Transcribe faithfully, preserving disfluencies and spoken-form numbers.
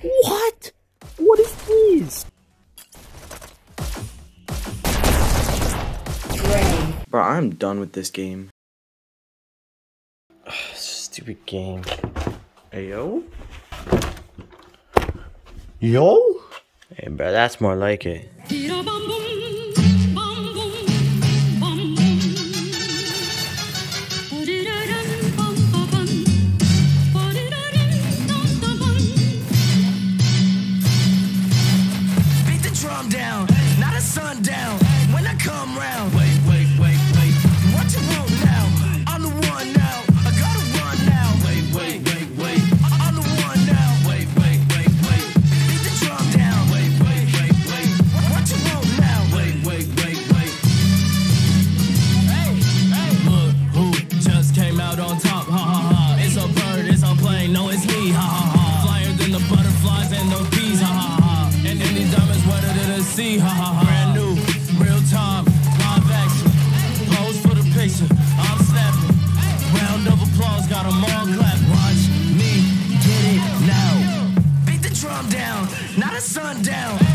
What? What is this? Bro, I'm done with this game. Ugh, stupid game. Hey, yo? Yo? Hey, bro, that's more like it. Down, not a sundown. When I come round, wait, wait, wait, wait. What you want now? I'm the one now. I gotta run now. Wait, wait, wait, wait. I'm the one now. Wait, wait, wait, wait. Beat the drum down. Wait, wait, wait, wait. What you want now? Wait, wait, wait, wait. Hey, hey. Look who just came out on top. Ha ha ha. It's a bird. It's a plane. No, it's me. Ha ha ha. Flyer than the butterflies and the bees. Ha ha ha. And then these diamonds wetter than the sea, ha ha ha. Brand new, real time, live action. Pose for the picture, I'm snapping. Round of applause, got them all clap. Watch me get it now. Beat the drum down, not a sundown.